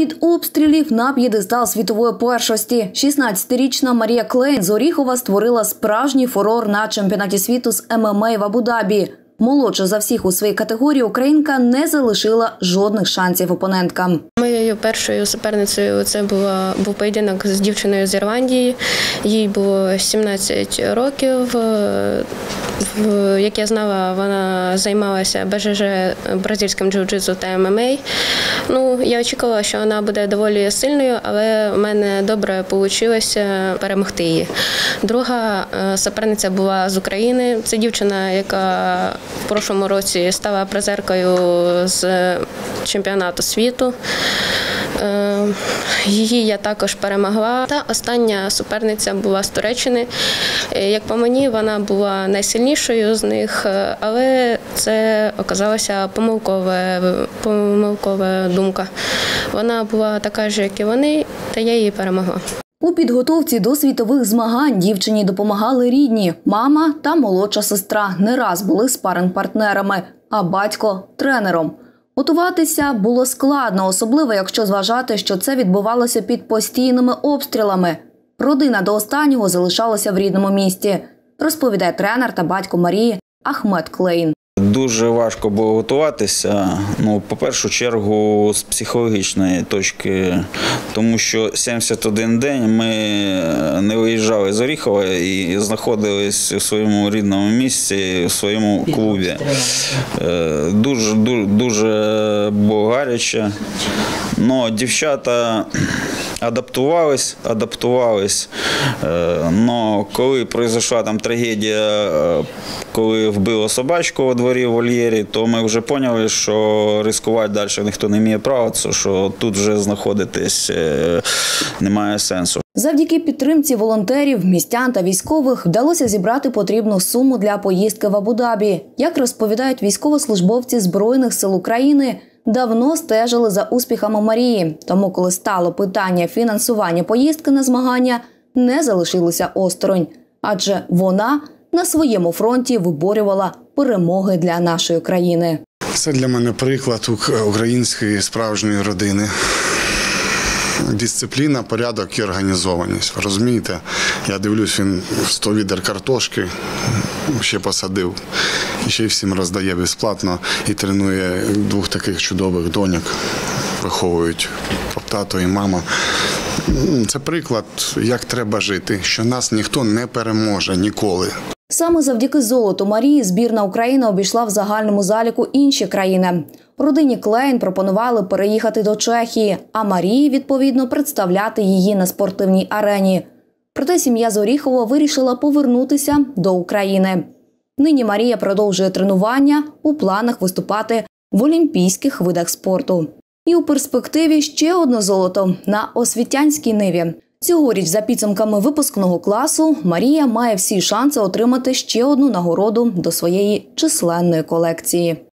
З-під обстрілів на п'єдестал світової першості 16-річна Марія Клейн з Оріхова створила справжній фурор на чемпіонаті світу з ММА в Абу-Дабі. Молодша за всіх у своїй категорії українка не залишила жодних шансів опоненткам. Моєю першою суперницею це був поєдинок з дівчиною з Ірландії. Їй було 17 років. Як я знала, вона займалася БЖЖ, бразильським джиу-джитсу та ММА. Я очікувала, що вона буде доволі сильною, але в мене добре вийшло перемогти її. Друга суперниця була з України. Це дівчина, яка в прошлому році стала призеркою з чемпіонату світу. Її я також перемогла. Та остання суперниця була з Туреччини. Як по мені, вона була найсильнішою з них, але це оказалася помилкова думка. Вона була така ж, як і вони, та я її перемогла. У підготовці до світових змагань дівчині допомагали рідні. Мама та молодша сестра не раз були спаринг-партнерами, а батько – тренером. Готуватися було складно, особливо якщо зважати, що це відбувалося під постійними обстрілами. Родина до останнього залишалася в рідному місті, розповідає тренер та батько Марії Ахмед Клейн. Дуже важко було готуватися, по першу чергу з психологічної точки, тому що 71 день ми не виїжджали з Оріхова і знаходились у своєму рідному місці, у своєму клубі. Дуже було гаряче, але дівчата адаптувались, але коли пройшла там трагедія, коли вбило собачку у дворі в вольєрі, то ми вже зрозуміли, що ризикувати далі ніхто не має права, що тут вже знаходитись немає сенсу. Завдяки підтримці волонтерів, містян та військових вдалося зібрати потрібну суму для поїздки в Абу-Дабі. Як розповідають військовослужбовці Збройних сил України, давно стежили за успіхами Марії. Тому, коли стало питання фінансування поїздки на змагання, не залишилося осторонь. Адже вона на своєму фронті виборювала перемоги для нашої країни. Це для мене приклад української справжньої родини. Дисципліна, порядок і організованість. Розумієте, я дивлюсь, він 100 відер картошки ще посадив, і ще й всім роздає безплатно і тренує двох таких чудових доньок, виховують тато і мама. Це приклад, як треба жити, що нас ніхто не переможе ніколи. Саме завдяки золоту Марії збірна України обійшла в загальному заліку інші країни. Родині Клейн пропонували переїхати до Чехії, а Марії, відповідно, представляти її на спортивній арені. Проте сім'я з Оріхова вирішила повернутися до України. Нині Марія продовжує тренування, у планах виступати в олімпійських видах спорту. І у перспективі ще одне золото на освітянській ниві. Цьогоріч, за підсумками випускного класу, Марія має всі шанси отримати ще одну нагороду до своєї численної колекції.